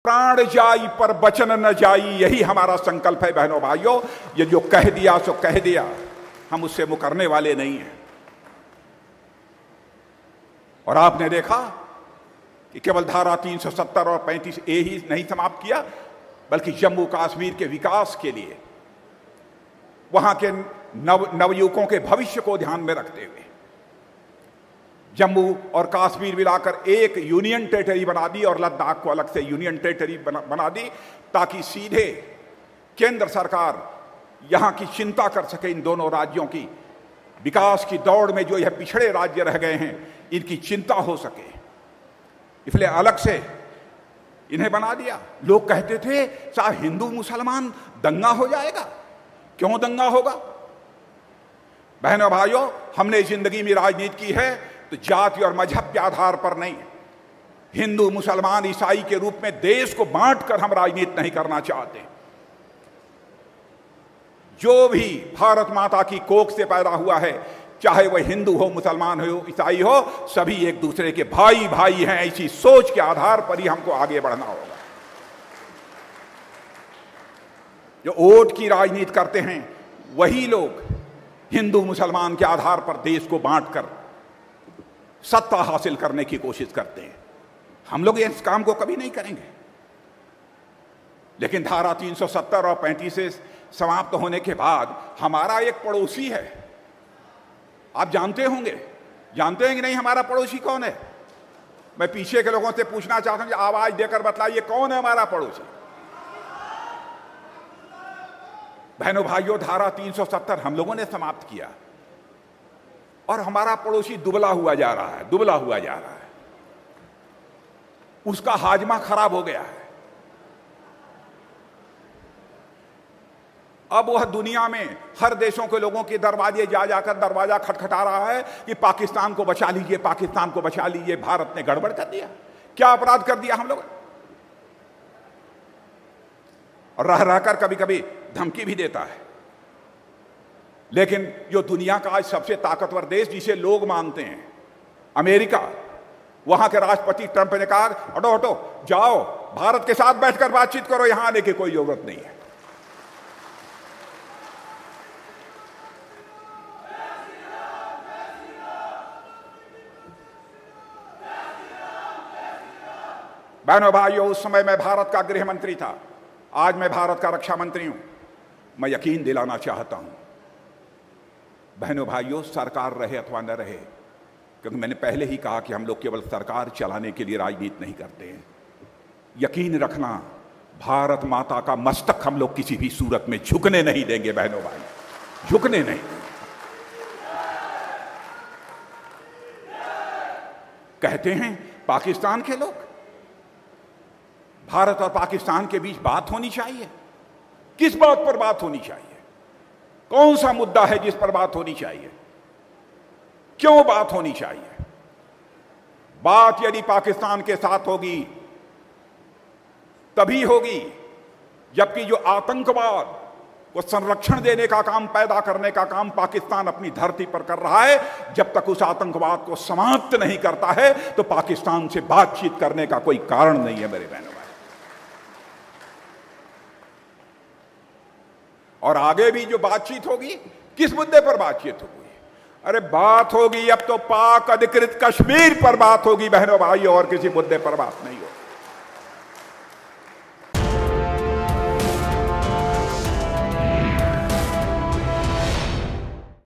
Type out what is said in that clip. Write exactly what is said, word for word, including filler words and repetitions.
प्राण जाई पर वचन न जाई, यही हमारा संकल्प है बहनों भाइयों। ये जो कह दिया सो कह दिया, हम उससे मुकरने वाले नहीं हैं। और आपने देखा कि केवल धारा तीन सौ सत्तर और पैंतीस ए ही नहीं समाप्त किया, बल्कि जम्मू कश्मीर के विकास के लिए, वहां के नव नवयुवकों के भविष्य को ध्यान में रखते हुए जम्मू और कश्मीर मिलाकर एक यूनियन टेरिटरी बना दी और लद्दाख को अलग से यूनियन टेरिटरी बना, बना दी, ताकि सीधे केंद्र सरकार यहां की चिंता कर सके। इन दोनों राज्यों की विकास की दौड़ में जो यह पिछड़े राज्य रह गए हैं, इनकी चिंता हो सके, इसलिए अलग से इन्हें बना दिया। लोग कहते थे साहब हिंदू मुसलमान दंगा हो जाएगा। क्यों दंगा होगा? बहनों भाइयों, हमने जिंदगी में राजनीति की है तो जाति और मजहब के आधार पर नहीं, हिंदू मुसलमान ईसाई के रूप में देश को बांटकर हम राजनीति नहीं करना चाहते। जो भी भारत माता की कोख से पैदा हुआ है, चाहे वह हिंदू हो, मुसलमान हो, ईसाई हो, सभी एक दूसरे के भाई भाई हैं। ऐसी सोच के आधार पर ही हमको आगे बढ़ना होगा। जो वोट की राजनीति करते हैं वही लोग हिंदू मुसलमान के आधार पर देश को बांटकर सत्ता हासिल करने की कोशिश करते हैं। हम लोग इस काम को कभी नहीं करेंगे। लेकिन धारा तीन सौ सत्तर और पैंतीस से समाप्त होने के बाद हमारा एक पड़ोसी है, आप जानते होंगे, जानते हैं कि नहीं हमारा पड़ोसी कौन है? मैं पीछे के लोगों से पूछना चाहता हूं, आवाज देकर बतलाइए कौन है हमारा पड़ोसी। बहनों भाइयों, धारा तीन सौ सत्तर हम लोगों ने समाप्त किया और हमारा पड़ोसी दुबला हुआ जा रहा है, दुबला हुआ जा रहा है। उसका हाजमा खराब हो गया है। अब वह दुनिया में हर देशों के लोगों के दरवाजे जा जाकर दरवाजा खटखटा रहा है कि पाकिस्तान को बचा लीजिए, पाकिस्तान को बचा लीजिए। भारत ने गड़बड़ कर दिया। क्या अपराध कर दिया हम लोग? और रह रहकर कभी कभी धमकी भी देता है। लेकिन जो दुनिया का आज सबसे ताकतवर देश जिसे लोग मानते हैं, अमेरिका, वहां के राष्ट्रपति ट्रंप ने कहा हटो हटो जाओ, भारत के साथ बैठकर बातचीत करो, यहां आने की कोई जरूरत नहीं है। बहनों भाइयों, उस समय मैं भारत का गृह मंत्री था, आज मैं भारत का रक्षा मंत्री हूं। मैं यकीन दिलाना चाहता हूं बहनों भाइयों, सरकार रहे अथवा न रहे, क्योंकि मैंने पहले ही कहा कि हम लोग केवल सरकार चलाने के लिए राजनीति नहीं करते हैं। यकीन रखना, भारत माता का मस्तक हम लोग किसी भी सूरत में झुकने नहीं देंगे बहनों भाई, झुकने नहीं। कहते हैं पाकिस्तान के लोग, भारत और पाकिस्तान के बीच बात होनी चाहिए। किस बात पर बात होनी चाहिए? कौन सा मुद्दा है जिस पर बात होनी चाहिए? क्यों बात होनी चाहिए? बात यदि पाकिस्तान के साथ होगी तभी होगी जबकि जो आतंकवाद को संरक्षण देने का काम, पैदा करने का काम पाकिस्तान अपनी धरती पर कर रहा है, जब तक उस आतंकवाद को समाप्त नहीं करता है तो पाकिस्तान से बातचीत करने का कोई कारण नहीं है मेरे बहनों भाई। और आगे भी जो बातचीत होगी, किस मुद्दे पर बातचीत होगी? अरे बात होगी अब तो पाक अधिकृत कश्मीर पर बात होगी बहनों भाई, और किसी मुद्दे पर बात नहीं होगी।